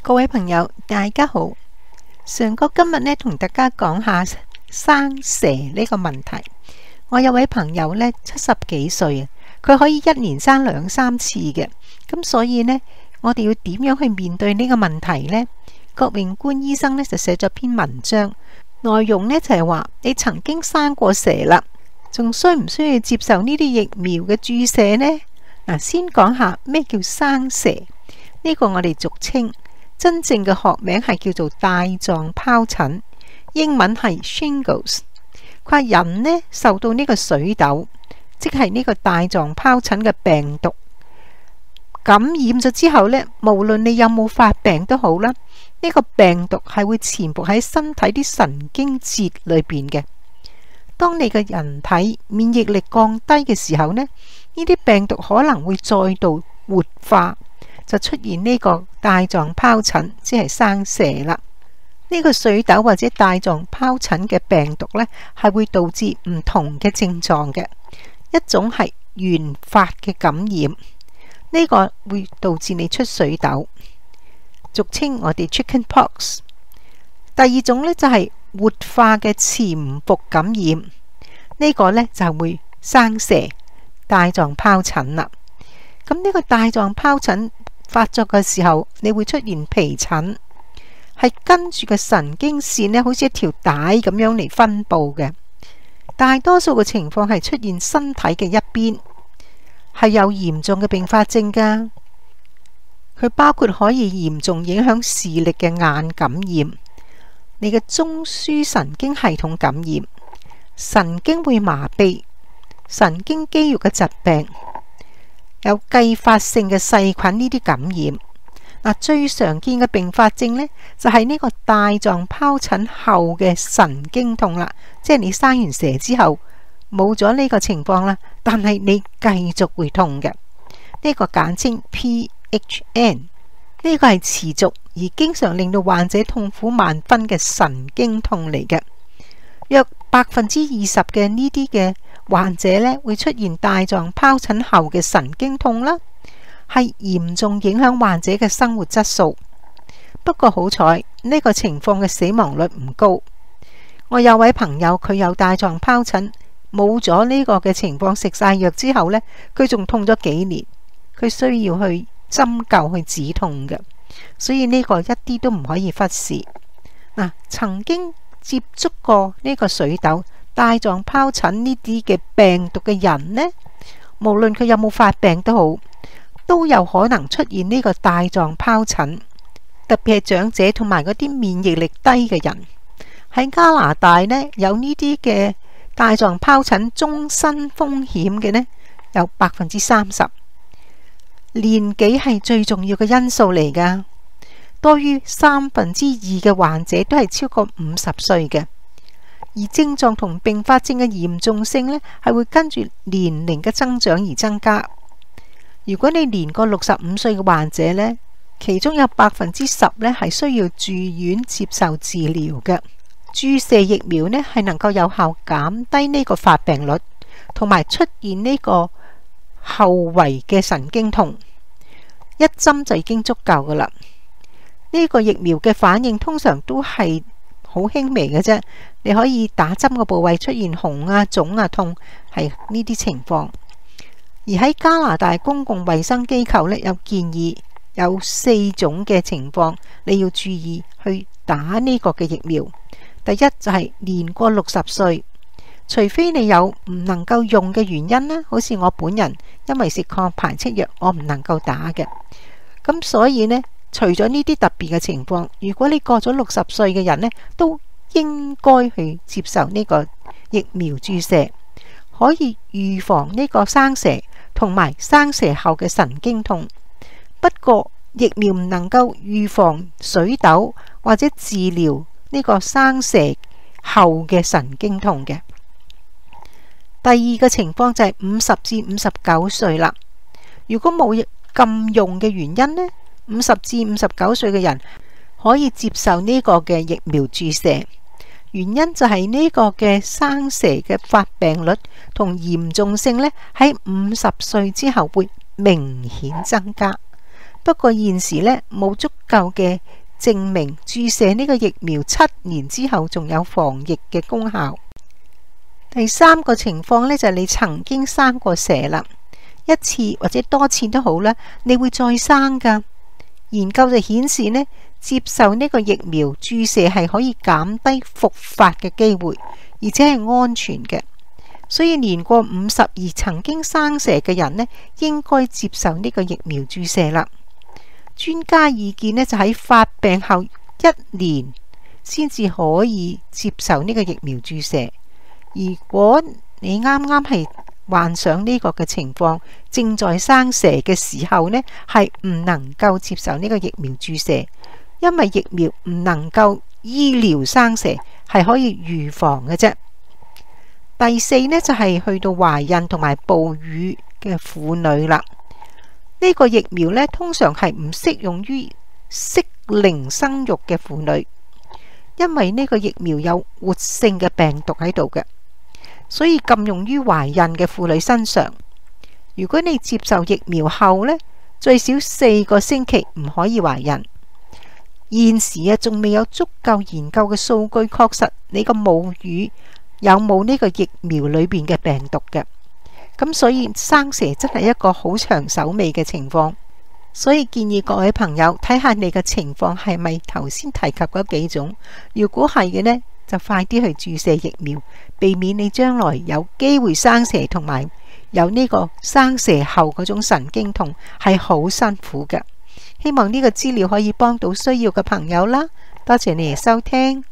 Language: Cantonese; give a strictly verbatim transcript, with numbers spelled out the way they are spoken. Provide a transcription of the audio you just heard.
各位朋友，大家好。上哥今日呢，同大家講下生蛇呢個問題。我有位朋友呢，七十幾歲啊，佢可以一年生兩三次嘅。咁所以呢，我哋要點樣去面對呢個問題呢？郭榮官醫生呢，就寫咗篇文章，內容呢就係話你曾經生過蛇啦，仲需唔需要接受呢啲疫苗嘅注射呢？嗱，先講下咩叫生蛇。呢個我哋俗稱，真正嘅學名係叫做帶狀疱疹，英文係 shingles。佢話人呢受到呢個水痘，即係呢個帶狀疱疹嘅病毒感染咗之後呢，無論你有冇發病都好啦，呢個病毒係會潛伏喺身體啲神經節裏邊嘅。當你嘅人體免疫力降低嘅時候呢，呢啲病毒可能會再度活化，就出現呢個帶狀疱疹，即係生蛇啦。呢個水痘或者帶狀疱疹嘅病毒呢，係會導致唔同嘅症狀嘅。一種係原發嘅感染，呢個會導致你出水痘，俗稱我哋 chicken pox。第二種呢，就係活化嘅潛伏感染，呢個呢，就會生蛇帶狀疱疹啦。咁呢個帶狀疱疹發作嘅時候，你會出現皮疹，係跟住個神經線呢，好似一條帶咁樣嚟分布嘅。大多數嘅情況係出現身體嘅一邊，係有嚴重嘅併發症噶。佢包括可以嚴重影響視力嘅眼感染，你嘅中樞神經系統感染，神經會麻痹，神經肌肉嘅疾病，有繼發性嘅細菌呢啲感染。嗱，最常見嘅併發症呢，就係呢個帶狀疱疹後嘅神經痛啦，即係你生完蛇之後冇咗呢個情況啦，但係你繼續會痛嘅，呢個簡稱 P H N。呢個係持續而經常令到患者痛苦萬分嘅神經痛嚟嘅。約百分之二十嘅呢啲嘅患者呢，會出現帶狀疱疹後嘅神經痛啦，係嚴重影響患者嘅生活質素。不過好彩呢個情況嘅死亡率唔高。我有位朋友佢有帶狀疱疹，冇咗呢個嘅情況，食晒藥之後呢，佢仲痛咗幾年，佢需要去針灸去止痛嘅。所以呢個一啲都唔可以忽視。嗱，曾經接觸過呢個水痘、帶狀疱疹呢啲嘅病毒嘅人呢，無論佢有冇發病都好，都有可能出現呢個帶狀疱疹。特別係長者同埋嗰啲免疫力低嘅人。喺加拿大呢，有呢啲嘅帶狀疱疹終身風險嘅呢，有百分之三十。年紀係最重要嘅因素嚟噶，多於三分之二嘅患者都係超過五十歲嘅。而症狀同併發症嘅嚴重性呢，係會跟住年齡嘅增長而增加。如果你年過六十五歲嘅患者呢，其中有百分之十呢係需要住院接受治療嘅。注射疫苗呢，係能夠有效減低呢個發病率，同埋出現呢個後遺嘅神經痛，一針就已經足夠噶啦。呢個疫苗嘅反應通常都係好輕微嘅啫，你可以打針嘅部位出現紅啊、腫啊、痛，係呢啲情況。而喺加拿大公共衛生機構呢，有建議有四種嘅情況你要注意去打呢個嘅疫苗。第一就係年過六十歲，除非你有唔能夠用嘅原因啦，好似我本人因為食抗排斥藥，我唔能夠打嘅。咁所以呢，除咗呢啲特別嘅情況，如果你過咗六十歲嘅人呢，都應該去接受呢個疫苗注射，可以預防呢個生蛇同埋生蛇後嘅神經痛。不過疫苗唔能夠預防水痘或者治療呢個生蛇後嘅神經痛嘅。第二個情況就係五十至五十九歲啦。如果冇禁用嘅原因呢，五十至五十九歲嘅人可以接受呢個嘅疫苗注射。原因就係呢個嘅生蛇嘅發病率同嚴重性呢，喺五十歲之後會明顯增加。 不過現時呢，冇足夠嘅證明注射呢個疫苗七年之後仲有防疫嘅功效。第三個情況呢，就係你曾經生過蛇啦，一次或者多次都好啦，你會再生噶。研究就顯示呢，接受呢個疫苗注射係可以減低復發嘅機會，而且係安全嘅。所以年過五十而曾經生蛇嘅人呢，應該接受呢個疫苗注射啦。專家意見呢，就喺發病後一年先至可以接受呢個疫苗注射。如果你啱啱係患上呢個嘅情況，正在生蛇嘅時候呢，係唔能夠接受呢個疫苗注射，因為疫苗唔能夠醫療生蛇，係可以預防嘅啫。第四呢，就係去到懷孕同埋哺乳嘅婦女啦。呢個疫苗呢，通常係唔適用於適齡生育嘅婦女，因為呢個疫苗有活性嘅病毒喺度嘅。所以禁用於懷孕嘅婦女身上。如果你接受疫苗後呢，最少四個星期唔可以懷孕。現時啊，仲未有足夠研究嘅數據確實你個母乳有冇呢個疫苗裏邊嘅病毒嘅。咁所以生蛇真係一個好長手尾嘅情況。所以建議各位朋友睇下你嘅情況係咪頭先提及嗰幾種。如果係嘅呢，就快啲去注射疫苗，避免你將來有機會生蛇，同埋有呢個生蛇後嗰種神經痛係好辛苦嘅。希望呢個資料可以幫到需要嘅朋友啦。多謝你哋收聽。